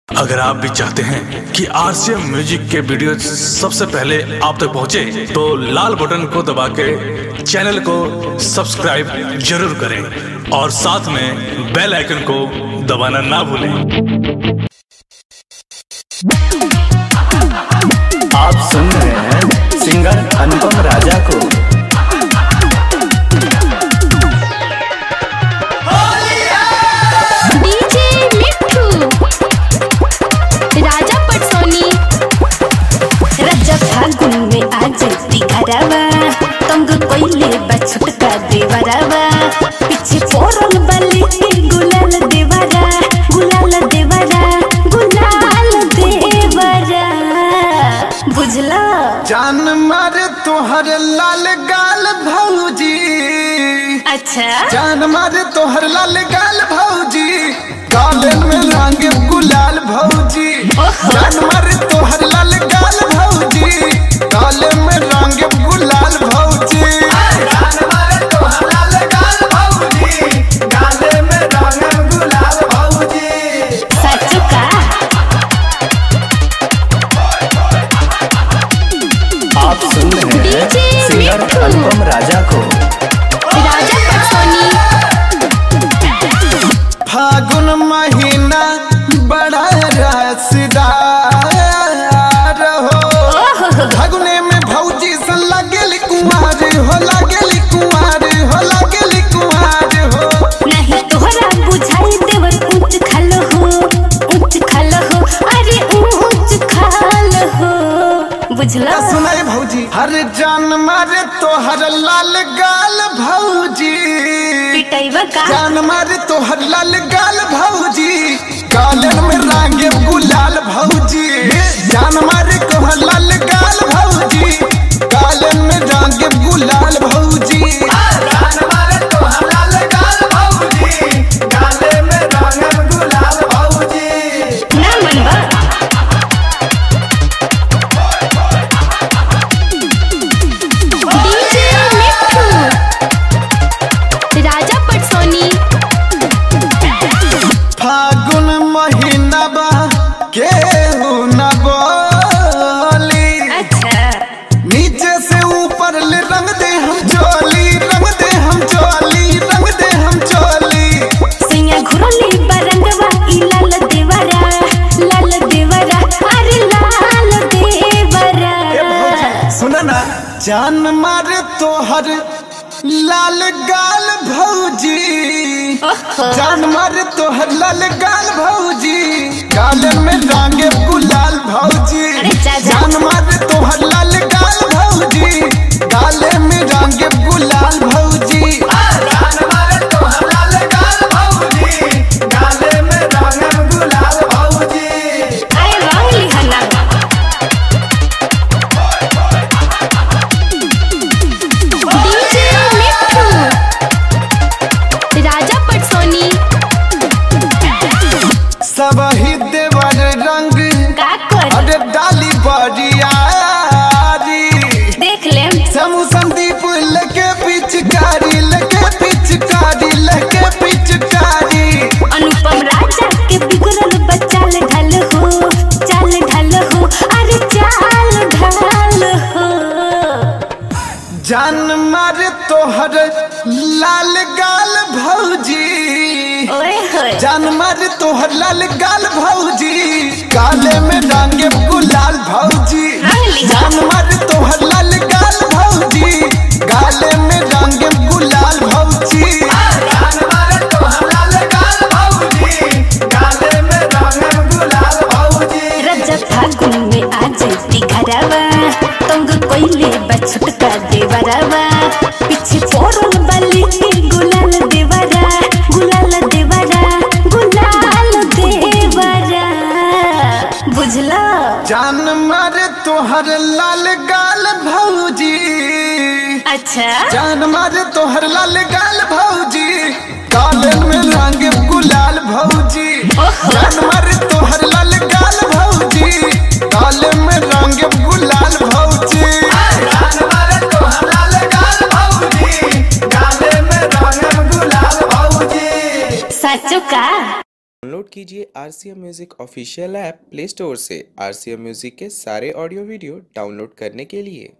अगर आप भी चाहते हैं कि आरसीएम म्यूजिक के वीडियो सबसे पहले आप तक पहुंचे, तो लाल बटन को दबा के चैनल को सब्सक्राइब जरूर करें और साथ में बेल आइकन को दबाना ना भूलें। आप सुन रहे हैं सिंगर अनुपम राजा को। फागुन में आज दिखरवा तंग कोइले बछुटका देवरवा पीछे फोरन बली गुलाल देवरा गुलाल देवरा गुलाल देवरा बुझला जान मारे तोहर लाल गाल भौजी। अच्छा जान मारे तोहर लाल गाल भौजी, गाले में रंग गुलाल भौजी। जान मारे तोहर लाल गाल भौजी, गाले में रंग गुलाल भौजी। जान मारे तोहर लाल गाल भौजी, गाले में रंग गुलाल भौजी। सच का आप सुन रहे हैं सिंगर अनुपम राजा को। राजा पटसोनी। फागुन महीना बड़ा रसदार हो, फागुने में भौजी से लगेली कुंवार हो, लगेली कुंवार हो, लगेली कुंवार हो। नहीं तोहरा बुझाई देवर ऊंच खाल हो, ऊंच खाल हो, अरे ऊंच खाल हो बुझला। सुनाई भौजी हर जान मारे तोहर लाल गाल भौजी। पिटाईवा का जान मारे तोहर लाल गाल भौजी, गालन में रंगे गुलाल भौजी। जान मारे तोहर लाल गाल भौजी, गालन में रंगे गुलाल भौजी। जान मारे तोहर लाल गाल भौजी, गाले में रंगे गुलाल भौजी। ना मनवा डीजे मिठू राजा पटसोनी। फागुन महीना बा केहू न बोली। अच्छा नीचे से ऊपर ले रंग दे हम चोली, रंग दे हम चोली, रंग दे हम चोली। सिंया घुरली बरंगवा ई लाल देवरा, लाल देवरा, अरे लाल देवरा। सुना ना जान मारे तोहर लाल गाल भौजी। जान मारे तोहर लाल गाल भौजी, गाले में रंगे गुलाल भौजी। अरे चाचा। जान मारे तोहर लाल गाल भौजी, गाले में रंगे गुलाल भौजी। जान मारे तोहर लाल गाल भौजी, गाले में रंगे गुलाल भौजी। आए रंगली हला डीजे मिठू राजा पटसोनी। सब ही देवर रंग का कर अरे डाली बरियारी। देख ले समू संदीप लगे पिचकारी, लगे पिचकारी, लगे पिचकारी। अनुपम राजा के बिगड़ल बचाल ढल हो, चाल ढल हो, अरे चाल ढल हो। जान मारे तोहर लाल गाल भौजी। ओए होए जान मारे तोहर लाल गाल भौजी, गाले में रंगे गुलाल भौजी। रंगली जान मारे तोहर लाल गाल भौजी, गाले में रंगे गुलाल भौजी। जान मारे तोहर लाल गाल भौजी, गाले में रंगे गुलाल भौजी। रजब फागुन में आज दिखरवा तंग कोइले बछुटका देवरवा पीछे फोरन बली गुलाल देवरा गुलाल देवरा गुलाल देवरा बुझला। जान मारे तोहर लाल गाल भौजी। अच्छा जान मारे तोहर लाल गाल भौजी, गाले में रंगे गुलाल भौजी। जान मारे तोहर लाल गाल भौजी, गाले में रंगे गुलाल भौजी। जान मारे तोहर लाल गाल भौजी, गाले में रंगे गुलाल भौजी। सचो का डाउनलोड कीजिए RCM music official app play store से RCM म्यूजिक के सारे ऑडियो वीडियो डाउनलोड करने के लिए।